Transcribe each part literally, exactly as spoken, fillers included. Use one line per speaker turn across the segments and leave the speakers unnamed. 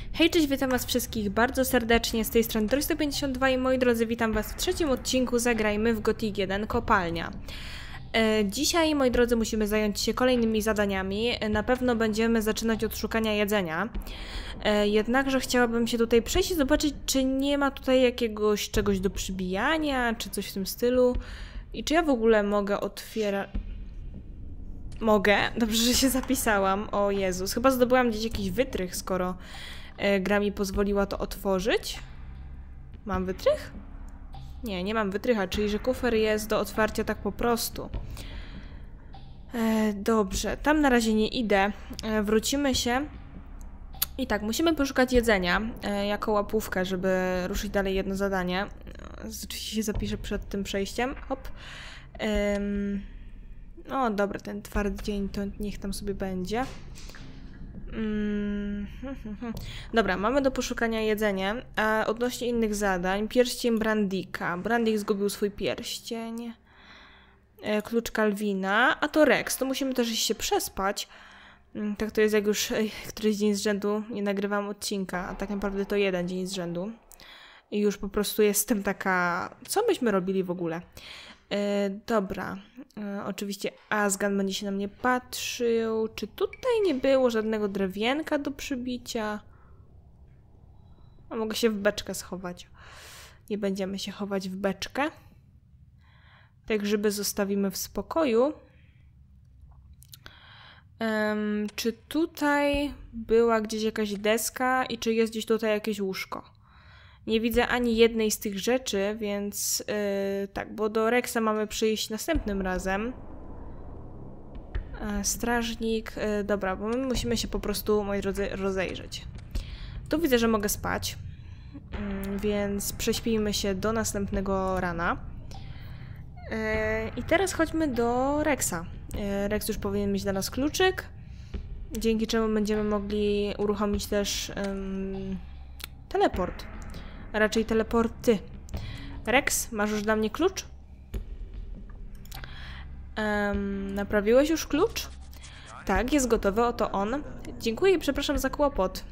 Hej, cześć, witam was wszystkich bardzo serdecznie, z tej strony Troy pięćdziesiąt dwa i moi drodzy, witam was w trzecim odcinku Zagrajmy w Gothic jeden Kopalnia. E, dzisiaj, moi drodzy, musimy zająć się kolejnymi zadaniami. E, na pewno będziemy zaczynać od szukania jedzenia. E, jednakże chciałabym się tutaj przejść i zobaczyć, czy nie ma tutaj jakiegoś czegoś do przybijania, czy coś w tym stylu. I czy ja w ogóle mogę otwierać... Mogę? Dobrze, że się zapisałam. O Jezus, chyba zdobyłam gdzieś jakiś wytrych, skoro e, gra mi pozwoliła to otworzyć. Mam wytrych? Nie, nie mam wytrycha, czyli że kufer jest do otwarcia tak po prostu. E, dobrze, tam na razie nie idę. E, wrócimy się. I tak, musimy poszukać jedzenia e, jako łapówkę, żeby ruszyć dalej jedno zadanie. Oczywiście się zapiszę przed tym przejściem. Hop. Ym... O, dobra, ten twardy dzień to niech tam sobie będzie. Mm, hmm, hmm, hmm. Dobra, mamy do poszukania jedzenia. A odnośnie innych zadań, pierścień Brandika. Brandik zgubił swój pierścień. E, klucz Calvina. A to Rex, to musimy też iść się przespać. Mm, tak to jest, jak już ej, któryś dzień z rzędu nie nagrywam odcinka, a tak naprawdę to jeden dzień z rzędu. I już po prostu jestem taka... Co byśmy robili w ogóle? E, dobra, e, oczywiście Azgan będzie się na mnie patrzył. Czy tutaj nie było żadnego drewienka do przybicia? A mogę się w beczkę schować. Nie będziemy się chować w beczkę. Tak, żeby zostawimy w spokoju. Um, czy tutaj była gdzieś jakaś deska i czy jest gdzieś tutaj jakieś łóżko? Nie widzę ani jednej z tych rzeczy, więc yy, tak, bo do Rexa mamy przyjść następnym razem. E, strażnik, yy, dobra, bo my musimy się po prostu, moi drodzy, rozejrzeć. Tu widzę, że mogę spać, yy, więc prześpijmy się do następnego rana. Yy, I teraz chodźmy do Rexa. Yy, Rex już powinien mieć dla nas kluczyk, dzięki czemu będziemy mogli uruchomić też yy, teleport. A raczej teleporty. Rex, masz już dla mnie klucz? Um, naprawiłeś już klucz? Tak, jest gotowy, oto on. Dziękuję i przepraszam za kłopot.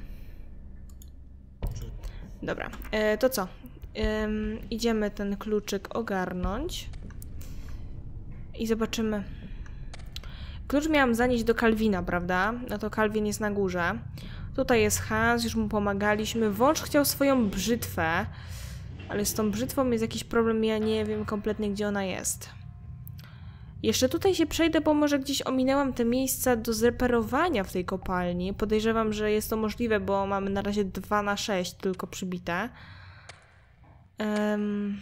Dobra, e, to co? E, idziemy ten kluczyk ogarnąć. I zobaczymy. Klucz miałam zanieść do Calvina, prawda? No to Calvin jest na górze. Tutaj jest Hans, już mu pomagaliśmy. Wąż chciał swoją brzytwę, ale z tą brzytwą jest jakiś problem, ja nie wiem kompletnie, gdzie ona jest. Jeszcze tutaj się przejdę, bo może gdzieś ominęłam te miejsca do zreperowania w tej kopalni. Podejrzewam, że jest to możliwe, bo mamy na razie dwa na sześć tylko przybite. Um...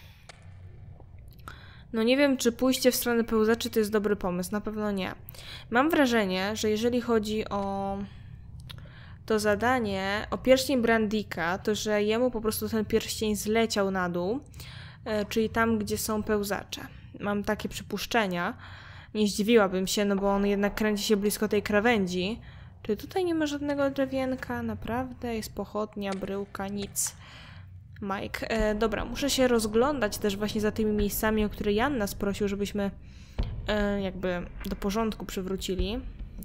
No nie wiem, czy pójście w stronę pełzaczy to jest dobry pomysł. Na pewno nie. Mam wrażenie, że jeżeli chodzi o... to zadanie o pierścień Brandika, to że jemu po prostu ten pierścień zleciał na dół, e, czyli tam, gdzie są pełzacze. Mam takie przypuszczenia. Nie zdziwiłabym się, no bo on jednak kręci się blisko tej krawędzi. Czy tutaj nie ma żadnego drewienka? Naprawdę? Jest pochodnia, bryłka, nic. Mike. E, dobra, muszę się rozglądać też właśnie za tymi miejscami, o które Jan nas prosił, żebyśmy e, jakby do porządku przywrócili.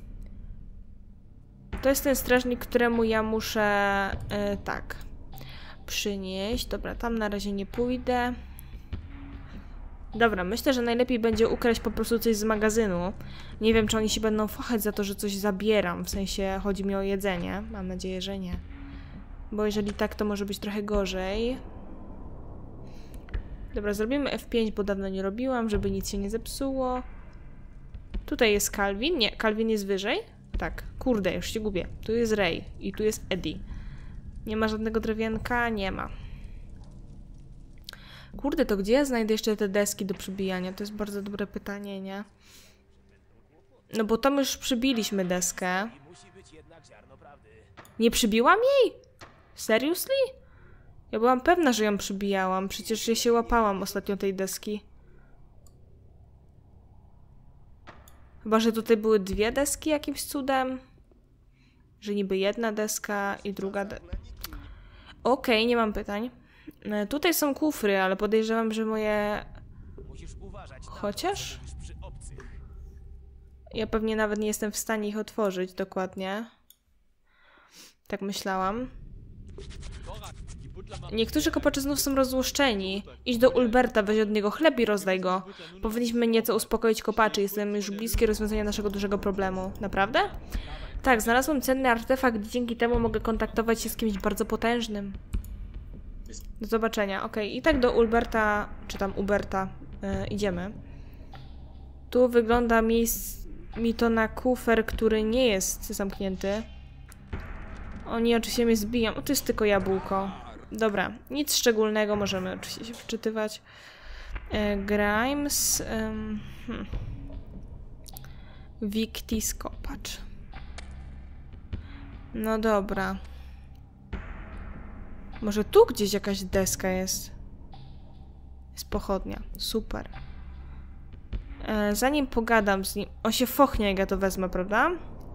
To jest ten strażnik, któremu ja muszę yy, tak przynieść. Dobra, tam na razie nie pójdę. Dobra, myślę, że najlepiej będzie ukraść po prostu coś z magazynu. Nie wiem, czy oni się będą fochać za to, że coś zabieram. W sensie chodzi mi o jedzenie. Mam nadzieję, że nie. Bo jeżeli tak, to może być trochę gorzej. Dobra, zrobimy F pięć, bo dawno nie robiłam, żeby nic się nie zepsuło. Tutaj jest Calvin. Nie, Calvin jest wyżej. Tak, kurde, już się gubię. Tu jest Ray i tu jest Eddie. Nie ma żadnego drewienka? Nie ma. Kurde, to gdzie ja znajdę jeszcze te deski do przybijania? To jest bardzo dobre pytanie, nie? No bo tam już przybiliśmy deskę. Nie przybiłam jej? Seriously? Ja byłam pewna, że ją przybijałam. Przecież ja się łapałam ostatnio tej deski. Chyba, że tutaj były dwie deski jakimś cudem. Że niby jedna deska i druga de... Okej, okay, nie mam pytań. E, tutaj są kufry, ale podejrzewam, że moje... Chociaż? Ja pewnie nawet nie jestem w stanie ich otworzyć dokładnie. Tak myślałam. Niektórzy kopacze znów są rozłuszczeni. Idź do Ulberta, weź od niego chleb i rozdaj go. Powinniśmy nieco uspokoić kopaczy. Jestem już bliskie rozwiązania naszego dużego problemu. Naprawdę? Tak, znalazłem cenny artefakt, dzięki temu mogę kontaktować się z kimś bardzo potężnym. Do zobaczenia. Okej, okay. I tak do Ulberta, czy tam Uberta yy, idziemy. Tu wygląda mi, mi to na kufer, który nie jest zamknięty. Oni oczywiście mnie zbiją. O, to jest tylko jabłko. Dobra, nic szczególnego, możemy oczywiście się wczytywać. E, Grimes. Um, hmm. Victis kopacz. No dobra. Może tu gdzieś jakaś deska jest? Jest pochodnia. Super. E, zanim pogadam z nim... On się fochnie, jak ja to wezmę, prawda?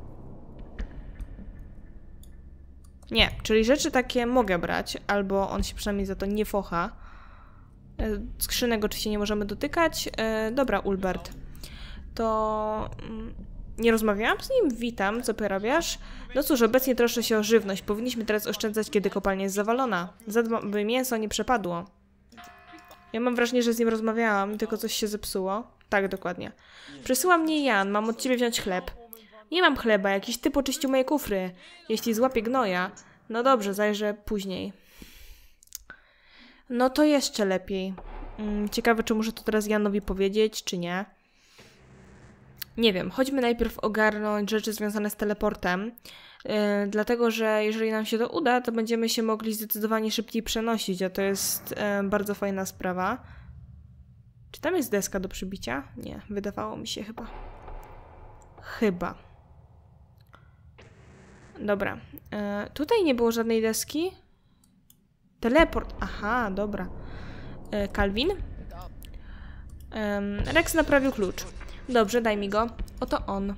Nie, czyli rzeczy takie mogę brać, albo on się przynajmniej za to nie focha. E, skrzynek oczywiście nie możemy dotykać. E, dobra, Ulbert. To... Mm, nie rozmawiałam z nim? Witam, co porabiasz? No cóż, obecnie troszczę się o żywność. Powinniśmy teraz oszczędzać, kiedy kopalnia jest zawalona. Zadbam, by mięso nie przepadło. Ja mam wrażenie, że z nim rozmawiałam, tylko coś się zepsuło. Tak, dokładnie. Przysyła mnie Jan, mam od ciebie wziąć chleb. Nie mam chleba, jakiś typ oczyścił moje kufry. Jeśli złapię gnoja... No dobrze, zajrzę później. No to jeszcze lepiej. Ciekawe, czy muszę to teraz Janowi powiedzieć, czy nie. Nie wiem, chodźmy najpierw ogarnąć rzeczy związane z teleportem. Yy, dlatego, że jeżeli nam się to uda, to będziemy się mogli zdecydowanie szybciej przenosić, a to jest yy, bardzo fajna sprawa. Czy tam jest deska do przybicia? Nie, wydawało mi się chyba. Chyba. Dobra. Yy, tutaj nie było żadnej deski. Teleport. Aha, dobra. Yy, Calvin. Yy, Rex naprawił klucz. Dobrze, daj mi go. Oto on.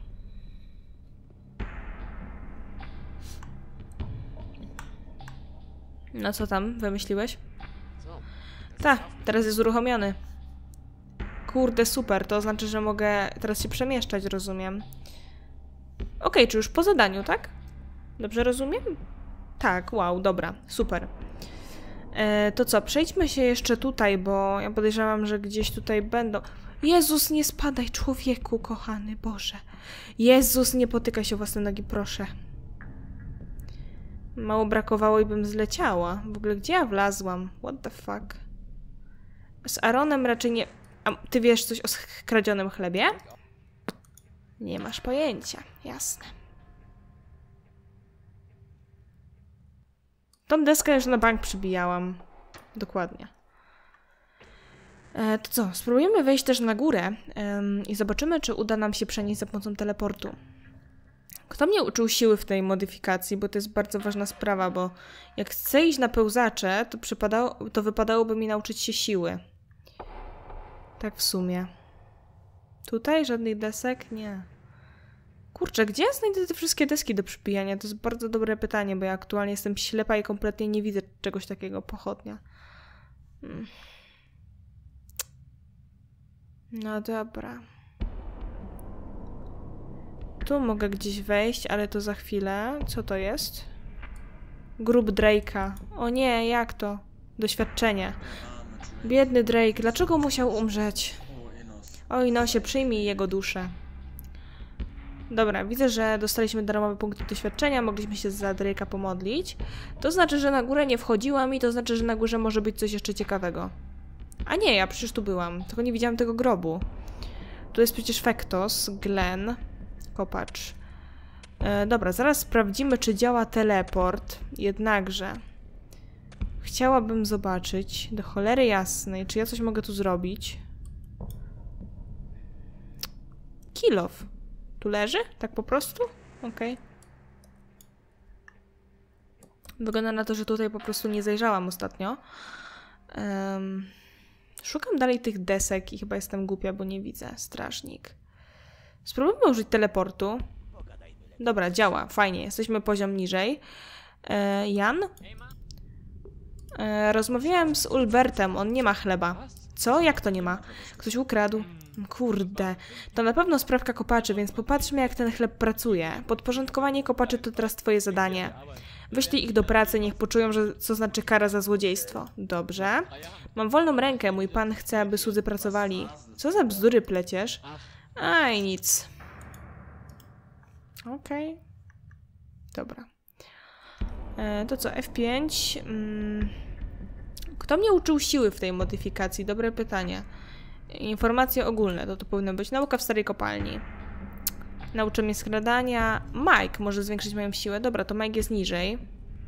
No co tam wymyśliłeś? Ta, teraz jest uruchomiony. Kurde, super. To znaczy, że mogę teraz się przemieszczać, rozumiem. Okej, okay, czy już po zadaniu, tak? Dobrze rozumiem? Tak, wow, dobra, super. E, to co, przejdźmy się jeszcze tutaj, bo ja podejrzewam, że gdzieś tutaj będą... Jezus, nie spadaj, człowieku, kochany Boże. Jezus, nie potykaj się o własne nogi, proszę. Mało brakowało i bym zleciała. W ogóle gdzie ja wlazłam? What the fuck? Z Aaronem raczej nie... A ty wiesz coś o skradzionym chlebie? Nie masz pojęcia, jasne. Tą deskę już na bank przybijałam. Dokładnie. E, to co? Spróbujemy wejść też na górę ym, i zobaczymy, czy uda nam się przenieść za pomocą teleportu. Kto mnie uczył siły w tej modyfikacji, bo to jest bardzo ważna sprawa, bo jak chcę iść na pełzacze, to, przypadało, to wypadałoby mi nauczyć się siły. Tak w sumie. Tutaj żadnych desek? Nie. Kurczę, gdzie ja znajdę te wszystkie deski do przypijania? To jest bardzo dobre pytanie, bo ja aktualnie jestem ślepa i kompletnie nie widzę czegoś takiego. Pochodnia. Hmm. No dobra. Tu mogę gdzieś wejść, ale to za chwilę. Co to jest? Grób Drake'a. O nie, jak to? Doświadczenie. Biedny Drake, dlaczego musiał umrzeć? Oj, no się przyjmij jego duszę. Dobra, widzę, że dostaliśmy darmowe punkty doświadczenia, mogliśmy się za Drake'a pomodlić. To znaczy, że na górę nie wchodziłam i to znaczy, że na górze może być coś jeszcze ciekawego. A nie, ja przecież tu byłam, tylko nie widziałam tego grobu. Tu jest przecież Fektos, Glen, kopacz. E, dobra, zaraz sprawdzimy, czy działa teleport. Jednakże chciałabym zobaczyć, do cholery jasnej, czy ja coś mogę tu zrobić. Kill off. Tu leży? Tak po prostu? Okej. Okay. Wygląda na to, że tutaj po prostu nie zajrzałam ostatnio. Um, szukam dalej tych desek i chyba jestem głupia, bo nie widzę. Strażnik. Spróbujmy użyć teleportu. Dobra, działa. Fajnie. Jesteśmy poziom niżej. E, Jan? E, rozmawiałem z Ulbertem. On nie ma chleba. Co? Jak to nie ma? Ktoś ukradł. Kurde. To na pewno sprawka kopaczy, więc popatrzmy, jak ten chleb pracuje. Podporządkowanie kopaczy to teraz twoje zadanie. Wyślij ich do pracy, niech poczują, że co znaczy kara za złodziejstwo. Dobrze. Mam wolną rękę, mój pan chce, aby słudzy pracowali. Co za bzdury pleciesz? Aj, nic. Okej. Okay. Dobra. E, to co, F pięć. Mm. Kto mnie uczył siły w tej modyfikacji? Dobre pytanie. Informacje ogólne, to to powinno być. Nauka w starej kopalni. Nauczy mnie skradania. Mike może zwiększyć moją siłę. Dobra, to Mike jest niżej.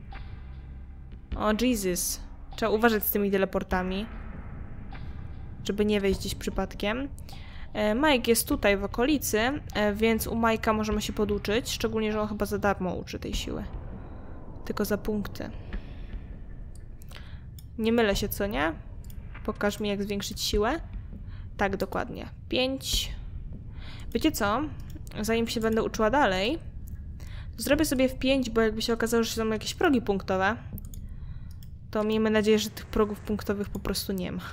O, Jesus. Trzeba uważać z tymi teleportami. Żeby nie wejść gdzieś przypadkiem. Mike jest tutaj w okolicy, więc u Majka możemy się poduczyć. Szczególnie, że on chyba za darmo uczy tej siły. Tylko za punkty. Nie mylę się, co nie? Pokaż mi, jak zwiększyć siłę. Tak, dokładnie. pięć. Wiecie co? Zanim się będę uczyła dalej, to zrobię sobie w pięć, bo jakby się okazało, że są jakieś progi punktowe, to miejmy nadzieję, że tych progów punktowych po prostu nie ma.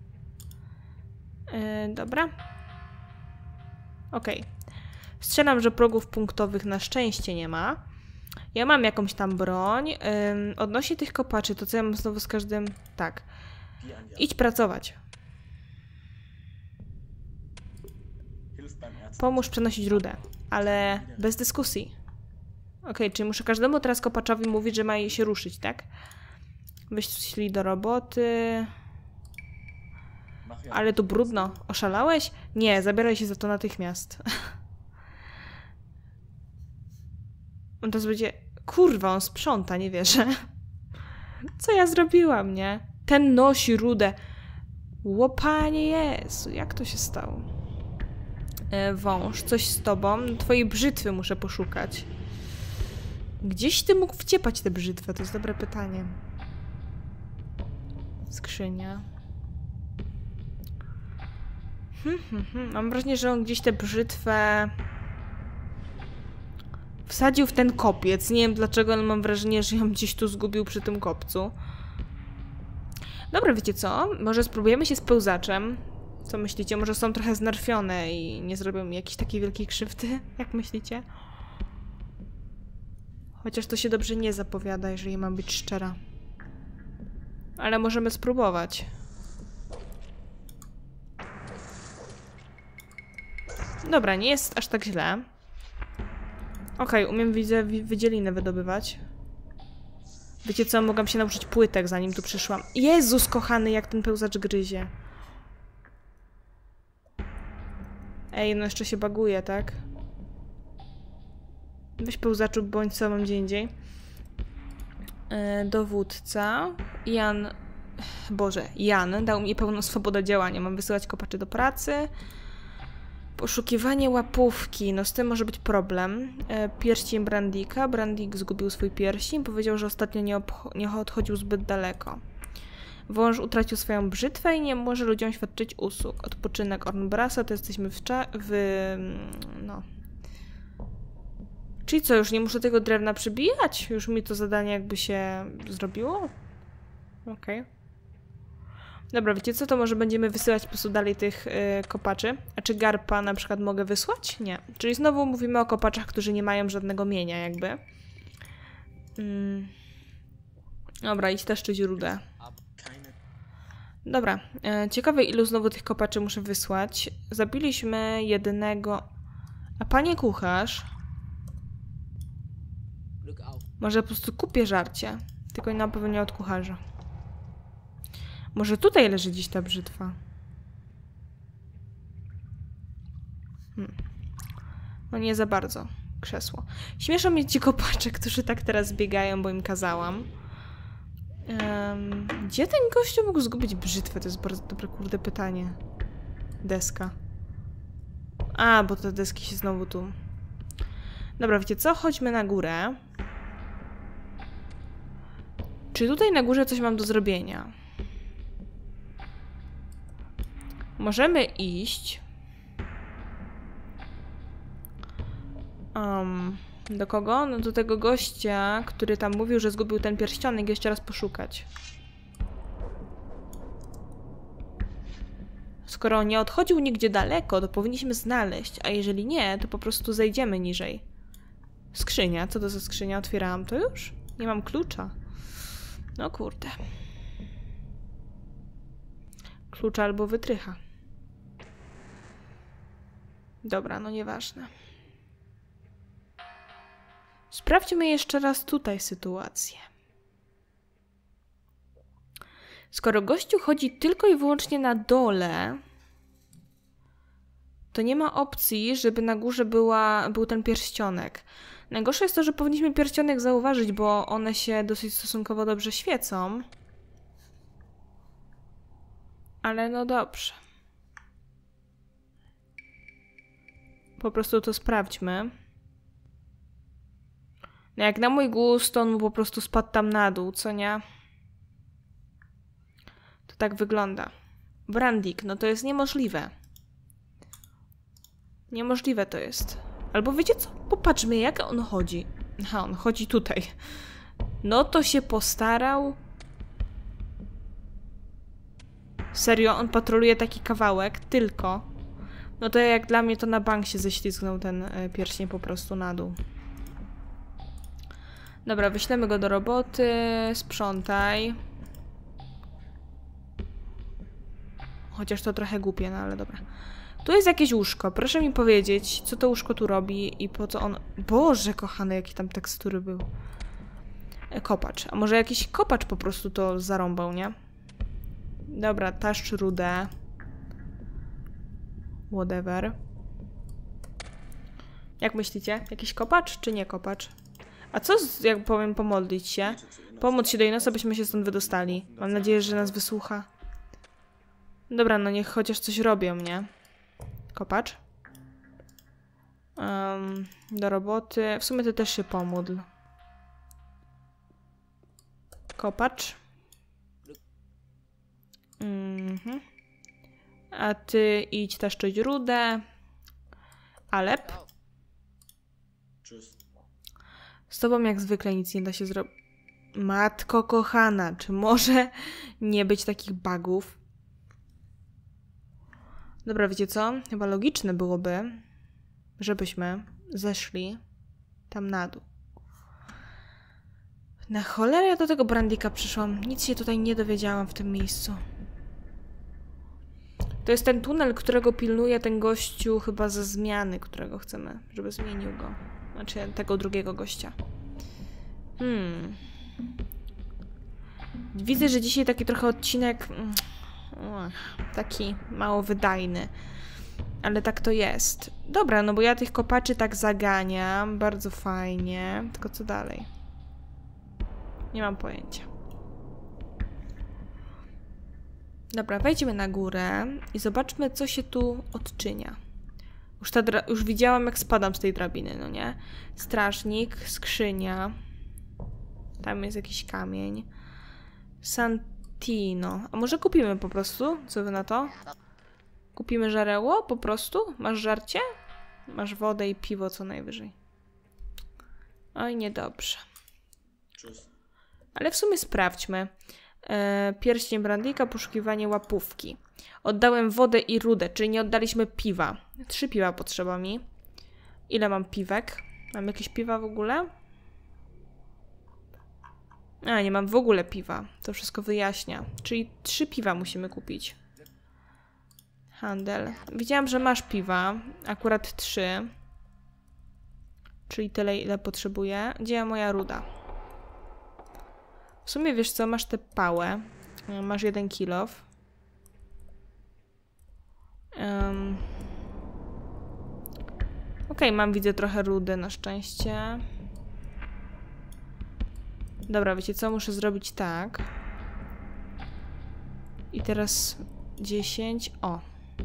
Yy, dobra. Okej. Okay. Strzelam, że progów punktowych na szczęście nie ma. Ja mam jakąś tam broń. Yy, odnośnie tych kopaczy, to co ja mam znowu z każdym... Tak. Idź pracować. Pomóż przenosić rudę, ale bez dyskusji. Okej, okay, czyli muszę każdemu teraz kopaczowi mówić, że ma się ruszyć, tak? Wyślij do roboty. Ale tu brudno. Oszalałeś? Nie, zabieraj się za to natychmiast. On teraz będzie... Kurwa, on sprząta, nie wierzę. Co ja zrobiłam, nie? Ten nosi rudę. Łopanie Jezu, jak to się stało? E, wąż, coś z tobą. Twojej brzytwy muszę poszukać. Gdzieś ty mógł wciepać tę brzytwę? To jest dobre pytanie. Skrzynia. Hmm, hmm, hmm. Mam wrażenie, że on gdzieś tę brzytwę wsadził w ten kopiec. Nie wiem dlaczego, ale mam wrażenie, że ją gdzieś tu zgubił przy tym kopcu. Dobra, wiecie co? Może spróbujemy się z pełzaczem. Co myślicie? Może są trochę znerfione i nie zrobią mi jakiejś takiej wielkiej krzywdy? Jak myślicie? Chociaż to się dobrze nie zapowiada, jeżeli mam być szczera. Ale możemy spróbować. Dobra, nie jest aż tak źle. Okej, okay, umiem, widzę, wydzielinę wydobywać. Wiecie co? Mogłam się nauczyć płytek, zanim tu przyszłam. Jezus kochany, jak ten pełzacz gryzie. Ej, no jeszcze się baguje, tak? Weź pełzaczu, bądź co mam gdzie indziej. Yy, dowódca. Jan... Boże, Jan dał mi pełną swobodę działania. Mam wysyłać kopaczy do pracy. Poszukiwanie łapówki. No z tym może być problem. Yy, pierścień Brandika. Brandik zgubił swój pierścień. Powiedział, że ostatnio nie, nie odchodził zbyt daleko. Wąż utracił swoją brzytwę i nie może ludziom świadczyć usług. Odpoczynek Ornbrasa, to jesteśmy w, w... no... Czyli co, już nie muszę tego drewna przybijać? Już mi to zadanie jakby się zrobiło? Okej. Okay. Dobra, wiecie co? To może będziemy wysyłać po prostu dalej tych yy, kopaczy. A czy garpa na przykład mogę wysłać? Nie. Czyli znowu mówimy o kopaczach, którzy nie mają żadnego mienia jakby. Mm. Dobra, idź też czyć rudę. Dobra, e, ciekawe ilu znowu tych kopaczy muszę wysłać. Zabiliśmy jednego... A panie kucharz... Może po prostu kupię żarcie. Tylko na pewno nie od kucharza. Może tutaj leży gdzieś ta brzytwa. Hmm. No nie za bardzo. Krzesło. Śmieszą mnie ci kopacze, którzy tak teraz biegają, bo im kazałam. Um, gdzie ten gościu mógł zgubić brzytwę? To jest bardzo dobre, kurde, pytanie. Deska. A, bo te deski się znowu tu... Dobra, wiecie co? Chodźmy na górę. Czy tutaj na górze coś mam do zrobienia? Możemy iść. Um, do kogo? No do tego gościa, który tam mówił, że zgubił ten pierścionek, jeszcze raz poszukać. Skoro nie odchodził nigdzie daleko, to powinniśmy znaleźć, a jeżeli nie, to po prostu zejdziemy niżej. Skrzynia. Co to za skrzynia? Otwierałam to już? Nie mam klucza. No kurde. Klucza albo wytrycha. Dobra, no nieważne. Sprawdźmy jeszcze raz tutaj sytuację. Skoro gościu chodzi tylko i wyłącznie na dole, to nie ma opcji, żeby na górze była, był ten pierścionek. Najgorsze jest to, że powinniśmy pierścionek zauważyć, bo one się dosyć stosunkowo dobrze świecą. Ale no dobrze. Po prostu to sprawdźmy. No jak na mój gust, on mu po prostu spadł tam na dół, co nie? To tak wygląda. Brandik, no to jest niemożliwe. Niemożliwe to jest. Albo wiecie co? Popatrzmy, jak on chodzi. Aha, on chodzi tutaj. No to się postarał. Serio, on patroluje taki kawałek, tylko. No to jak dla mnie to na bank się ześlizgnął ten y, pierścień po prostu na dół. Dobra, wyślemy go do roboty. Sprzątaj. Chociaż to trochę głupie, no ale dobra. Tu jest jakieś łóżko. Proszę mi powiedzieć, co to łóżko tu robi i po co on... Boże kochany, jakie tam tekstury był. Kopacz. A może jakiś kopacz po prostu to zarąbał, nie? Dobra, taszcz rudę. Whatever. Jak myślicie? Jakiś kopacz czy nie kopacz? A co, z, jak powiem, pomodlić się? Pomóc się do Inosa, byśmy się stąd wydostali. Mam nadzieję, że nas wysłucha. Dobra, no niech chociaż coś robią, nie? Kopacz. Um, do roboty. W sumie ty też się pomódl. Kopacz. Mhm. A ty idź taszczyć rudę. Alep. Z tobą jak zwykle nic nie da się zrobić. Matko kochana, czy może nie być takich bugów? Dobra, wiecie co? Chyba logiczne byłoby, żebyśmy zeszli tam na dół. Na cholerę ja do tego Brandika przyszłam. Nic się tutaj nie dowiedziałam w tym miejscu. To jest ten tunel, którego pilnuje ten gościu chyba ze zmiany, którego chcemy, żeby zmienił go. Znaczy tego drugiego gościa. Hmm. Widzę, że dzisiaj taki trochę odcinek... Taki mało wydajny. Ale tak to jest. Dobra, no bo ja tych kopaczy tak zaganiam. Bardzo fajnie. Tylko co dalej? Nie mam pojęcia. Dobra, wejdźmy na górę i zobaczmy, co się tu odczynia. Już, ta dra- już widziałam, jak spadam z tej drabiny, no nie? Strażnik, skrzynia. Tam jest jakiś kamień. Santino. A może kupimy po prostu? Co wy na to? Kupimy żareło? Po prostu? Masz żarcie? Masz wodę i piwo co najwyżej. Oj, niedobrze. Ale w sumie sprawdźmy. E, pierścień Brandika, poszukiwanie łapówki. Oddałem wodę i rudę, czyli nie oddaliśmy piwa. Trzy piwa potrzeba mi. Ile mam piwek? Mam jakieś piwa w ogóle? A, nie mam w ogóle piwa. To wszystko wyjaśnia. Czyli trzy piwa musimy kupić. Handel. Widziałam, że masz piwa. Akurat trzy. Czyli tyle, ile potrzebuję. Gdzie moja ruda? W sumie wiesz co, masz tę pałę. Masz jeden kilof. Um. Okej, okay, mam widzę trochę rudy na szczęście. Dobra, wiecie co? Muszę zrobić tak. I teraz dziesięć. O.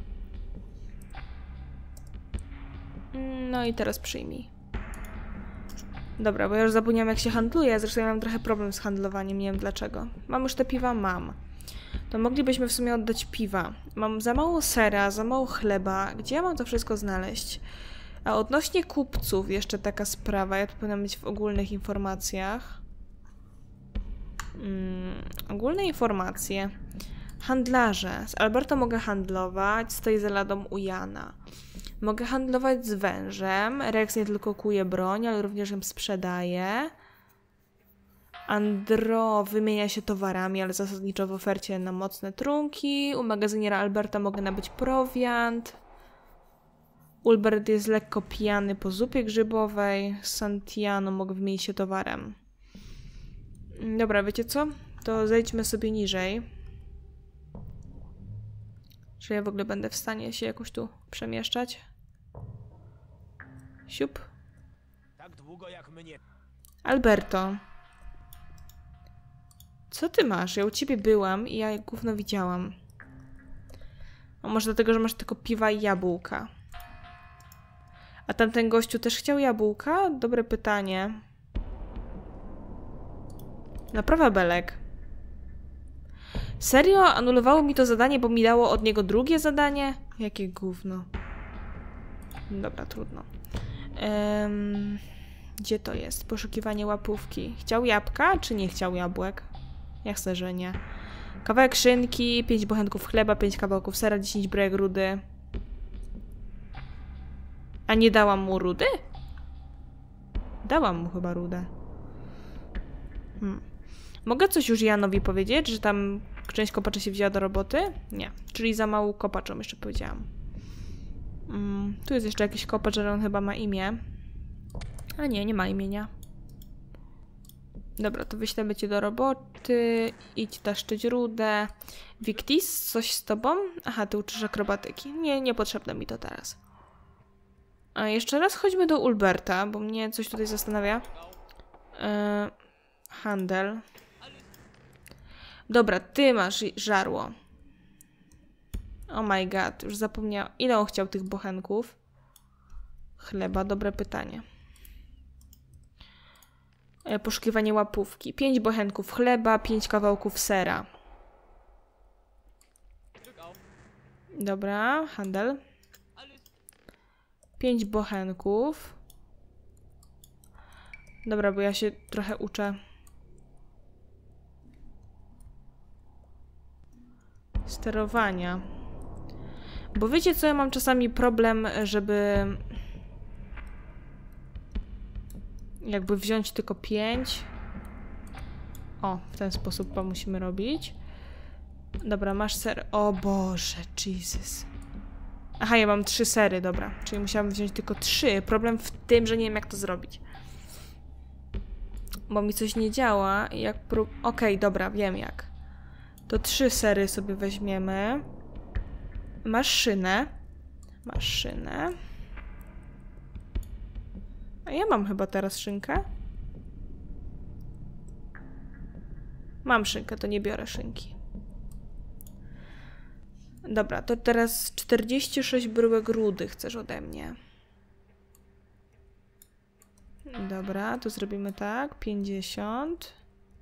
No i teraz przyjmij. Dobra, bo ja już zapomniałam, jak się handluje. Zresztą ja mam trochę problem z handlowaniem, nie wiem dlaczego. Mam już te piwa? Mam. To moglibyśmy w sumie oddać piwa. Mam za mało sera, za mało chleba. Gdzie ja mam to wszystko znaleźć? A odnośnie kupców jeszcze taka sprawa. Ja to powinna być w ogólnych informacjach. Hmm, ogólne informacje. Handlarze. Z Alberto mogę handlować. Stoi za ladą u Jana. Mogę handlować z wężem. Rex nie tylko kuje broń, ale również ją sprzedaje. Andro wymienia się towarami, ale zasadniczo w ofercie na mocne trunki. U magazyniera Alberta mogę nabyć prowiant. Ulbert jest lekko pijany po zupie grzybowej. Santiano mogę wymienić się towarem. Dobra, wiecie co? To zejdźmy sobie niżej. Czy ja w ogóle będę w stanie się jakoś tu przemieszczać? Siup.
Tak długo jak mnie.
Alberto. Co ty masz? Ja u ciebie byłam i ja gówno widziałam. A może dlatego, że masz tylko piwa i jabłka. A tamten gościu też chciał jabłka? Dobre pytanie. Naprawa belek. Serio? Anulowało mi to zadanie, bo mi dało od niego drugie zadanie? Jakie gówno. Dobra, trudno. Um, gdzie to jest? Poszukiwanie łapówki. Chciał jabłka, czy nie chciał jabłek? Ja chcę, że nie. Kawałek szynki, pięć bochenków chleba, pięć kawałków sera, dziesięć brek rudy. A nie dałam mu rudy? Dałam mu chyba rudę. Hmm. Mogę coś już Janowi powiedzieć, że tam część kopacza się wzięła do roboty? Nie. Czyli za mało kopaczom jeszcze powiedziałam. Hmm. Tu jest jeszcze jakiś kopacz, ale on chyba ma imię. A nie, nie ma imienia. Dobra, to wyślemy cię do roboty. Idź taszczyć rudę. Wiktis, coś z tobą? Aha, ty uczysz akrobatyki. Nie, niepotrzebne mi to teraz. A jeszcze raz chodźmy do Ulberta, bo mnie coś tutaj zastanawia. Yy, handel. Dobra, ty masz żarło. Oh my god, już zapomniałam. Ile on chciał tych bochenków? Chleba, dobre pytanie. Yy, poszukiwanie łapówki. Pięć bochenków chleba, pięć kawałków sera. Dobra, handel. Pięć bochenków. Dobra, bo ja się trochę uczę. Sterowania. Bo wiecie co, ja mam czasami problem, żeby jakby wziąć tylko pięć. O, w ten sposób to musimy robić. Dobra, masz ser. O Boże, Jesus. Aha, ja mam trzy sery, dobra. Czyli musiałam wziąć tylko trzy. Problem w tym, że nie wiem jak to zrobić. Bo mi coś nie działa. Jak prób... Okej, okay, dobra, wiem jak. To trzy sery sobie weźmiemy. Masz szynę. Masz szynę. A ja mam chyba teraz szynkę. Mam szynkę, to nie biorę szynki. Dobra, to teraz czterdzieści sześć bryłek rudy chcesz ode mnie. Dobra, to zrobimy tak. pięćdziesiąt.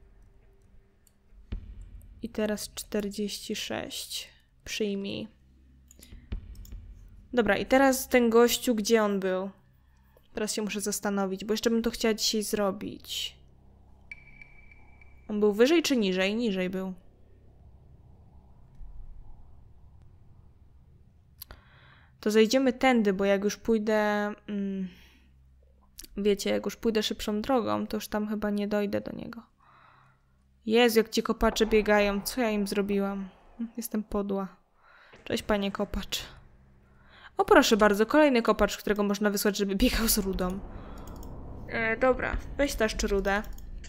I teraz czterdzieści sześć. Przyjmij. Dobra, i teraz ten gościu, gdzie on był? Teraz się muszę zastanowić, bo jeszcze bym to chciała dzisiaj zrobić. On był wyżej czy niżej? Niżej był. To zejdziemy tędy, bo jak już pójdę... Mm, wiecie, jak już pójdę szybszą drogą, to już tam chyba nie dojdę do niego. Jezu, jak ci kopacze biegają. Co ja im zrobiłam? Jestem podła. Cześć, panie kopacz. O, proszę bardzo, kolejny kopacz, którego można wysłać, żeby biegał z rudą. E, dobra, weź taszcz rudę.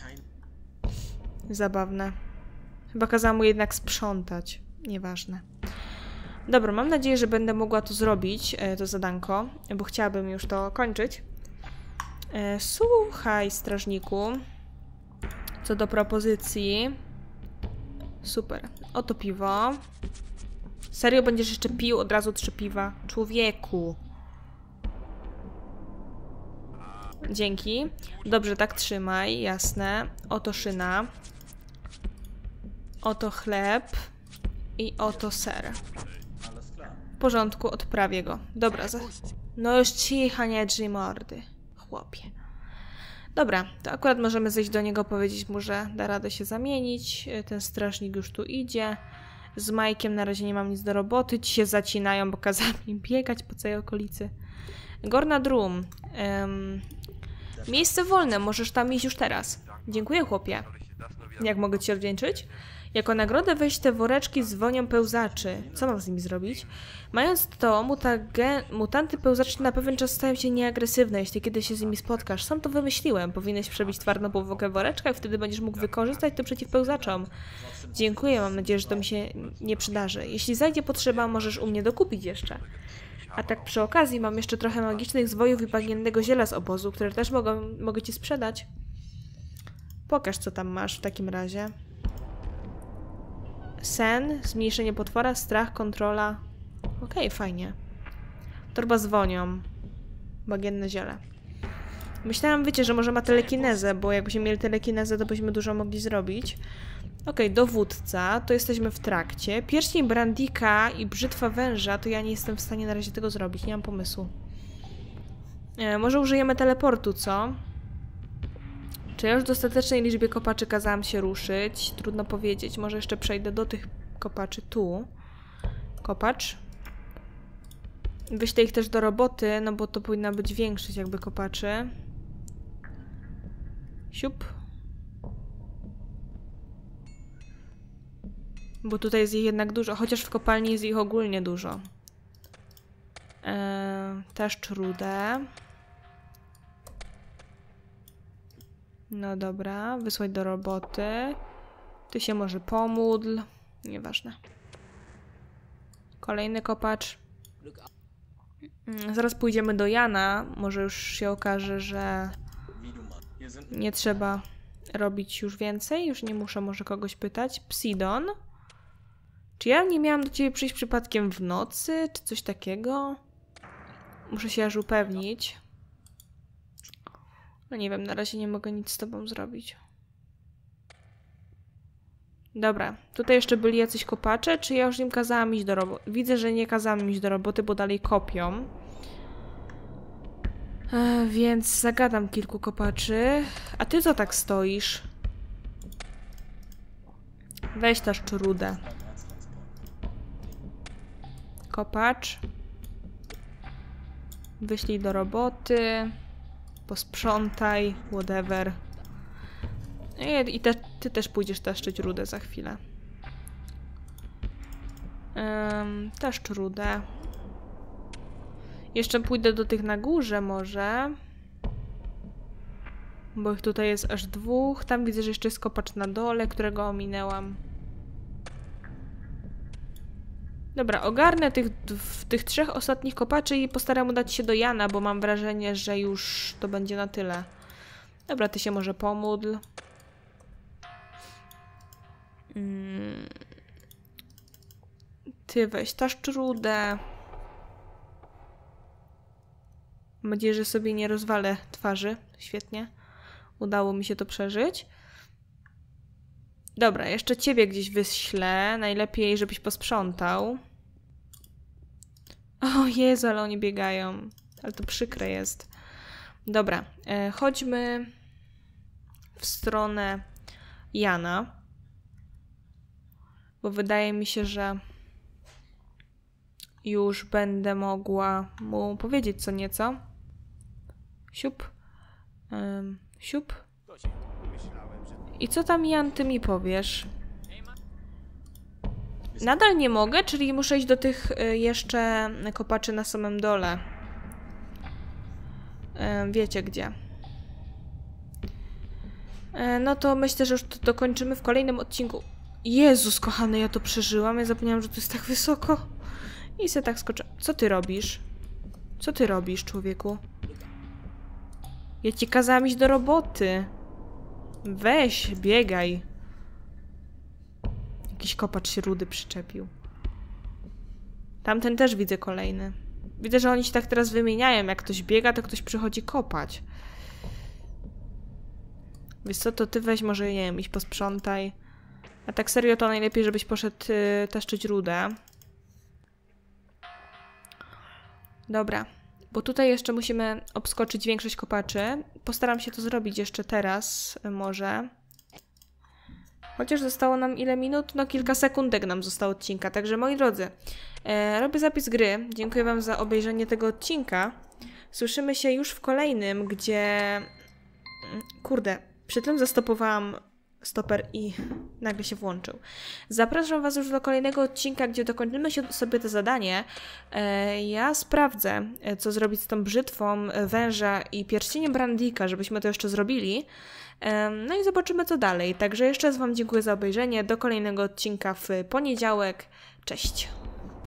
Zabawne. Chyba kazałam mu jednak sprzątać. Nieważne. Dobra, mam nadzieję, że będę mogła to zrobić, to zadanko, bo chciałabym już to kończyć. Słuchaj, strażniku. Co do propozycji. Super. Oto piwo. Serio będziesz jeszcze pił od razu trzy piwa? Człowieku. Dzięki. Dobrze, tak trzymaj, jasne. Oto szyna. Oto chleb. I oto ser. W porządku, odprawię go. Dobra, za... no już cicha, nie drzyj mordy, chłopie. Dobra, to akurat możemy zejść do niego, powiedzieć mu, że da radę się zamienić. Ten strażnik już tu idzie. Z Majkiem na razie nie mam nic do roboty. Ci się zacinają, bo kazałem im biegać po całej okolicy. Gorna Drum. Um, miejsce wolne, możesz tam iść już teraz. Dziękuję, chłopie. Jak mogę ci odwdzięczyć? Jako nagrodę weź te woreczki z wonią pełzaczy. Co mam z nimi zrobić? Mając to, mutage, mutanty pełzaczy na pewien czas stają się nieagresywne, jeśli kiedyś się z nimi spotkasz. Sam to wymyśliłem. Powinieneś przebić twardą powłokę woreczka i wtedy będziesz mógł wykorzystać to przeciw pełzaczom. Dziękuję, mam nadzieję, że to mi się nie przydarzy. Jeśli zajdzie potrzeba, możesz u mnie dokupić jeszcze. A tak przy okazji mam jeszcze trochę magicznych zwojów i bagiennego ziela z obozu, które też mogą, mogę ci sprzedać. Pokaż, co tam masz w takim razie. Sen, zmniejszenie potwora, strach, kontrola. Okej, okay, fajnie. Torba z wonią. Bagienne ziele. Myślałam, wiecie, że może ma telekinezę, bo jakbyśmy mieli telekinezę, to byśmy dużo mogli zrobić. Okej, okay, dowódca, to jesteśmy w trakcie. Pierścień Brandika i brzytwa węża, to ja nie jestem w stanie na razie tego zrobić, nie mam pomysłu. E, może użyjemy teleportu, co? Czy ja już w dostatecznej liczbie kopaczy kazałam się ruszyć? Trudno powiedzieć. Może jeszcze przejdę do tych kopaczy tu. Kopacz. Wyślę ich też do roboty, no bo to powinna być większość jakby kopaczy. Siup. Bo tutaj jest ich jednak dużo, chociaż w kopalni jest ich ogólnie dużo. Eee, też rudę. No dobra, wysłać do roboty. Ty się może pomódl. Nieważne. Kolejny kopacz. Zaraz pójdziemy do Jana. Może już się okaże, że nie trzeba robić już więcej. Już nie muszę może kogoś pytać. Psidon. Czy ja nie miałam do ciebie przyjść przypadkiem w nocy? Czy coś takiego? Muszę się aż upewnić. No nie wiem, na razie nie mogę nic z tobą zrobić. Dobra, tutaj jeszcze byli jacyś kopacze, czy ja już im kazałam iść do roboty? Widzę, że nie kazałam im iść do roboty, bo dalej kopią. E, więc zagadam kilku kopaczy. A ty co tak stoisz? Weź też rudę. Kopacz. Wyślij do roboty. Posprzątaj, whatever. I, i te, ty też pójdziesz taszczyć rudę za chwilę. Um, taszcz rudę. Jeszcze pójdę do tych na górze może. Bo ich tutaj jest aż dwóch. Tam widzę, że jeszcze jest kopacz na dole, którego ominęłam. Dobra, ogarnę tych, tych trzech ostatnich kopaczy i postaram udać się do Jana, bo mam wrażenie, że już to będzie na tyle. Dobra, ty się może pomódl. Hmm. Ty weź taszcz rudę. Mam nadzieję, że sobie nie rozwalę twarzy. Świetnie. Udało mi się to przeżyć. Dobra, jeszcze ciebie gdzieś wyślę. Najlepiej, żebyś posprzątał. O Jezu, ale oni biegają. Ale to przykre jest. Dobra, e, chodźmy w stronę Jana. Bo wydaje mi się, że już będę mogła mu powiedzieć co nieco. Siup. Um, siup. I co tam, Jan, ty mi powiesz? Nadal nie mogę, czyli muszę iść do tych y, jeszcze kopaczy na samym dole. Y, wiecie gdzie. Y, no to myślę, że już to dokończymy w kolejnym odcinku. Jezus kochany, ja to przeżyłam. Ja zapomniałam, że to jest tak wysoko. I se tak skoczę. Co ty robisz? Co ty robisz, człowieku? Ja ci kazałam iść do roboty. Weź, biegaj. Jakiś kopacz się rudy przyczepił. Tamten też widzę kolejny. Widzę, że oni się tak teraz wymieniają. Jak ktoś biega, to ktoś przychodzi kopać. Wiesz co, to ty weź może, nie wiem, iść posprzątaj. A tak serio to najlepiej, żebyś poszedł yy, taszczyć rudę. Dobra. Bo tutaj jeszcze musimy obskoczyć większość kopaczy. Postaram się to zrobić jeszcze teraz, może. Chociaż zostało nam ile minut? No kilka sekundek nam zostało odcinka. Także moi drodzy, e, robię zapis gry. Dziękuję wam za obejrzenie tego odcinka. Słyszymy się już w kolejnym, gdzie... Kurde, przy tym zastopowałam stoper i nagle się włączył. Zapraszam Was już do kolejnego odcinka, gdzie dokończymy się sobie to zadanie. E, ja sprawdzę, co zrobić z tą brzytwą węża i pierścieniem Brandika, żebyśmy to jeszcze zrobili. E, no i zobaczymy, co dalej. Także jeszcze raz Wam dziękuję za obejrzenie. Do kolejnego odcinka w poniedziałek. Cześć!